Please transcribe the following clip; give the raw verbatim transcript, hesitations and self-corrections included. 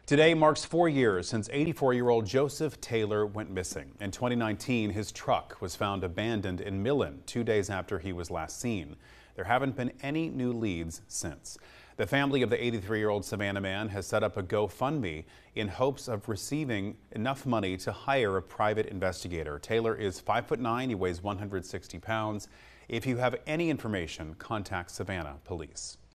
Today marks four years since eighty-four-year-old Joseph Taylor went missing. In twenty nineteen, his truck was found abandoned in Millen two days after he was last seen. There haven't been any new leads since. The family of the eighty-three-year-old Savannah man has set up a GoFundMe in hopes of receiving enough money to hire a private investigator. Taylor is five foot nine. He weighs one hundred sixty pounds. If you have any information, contact Savannah Police.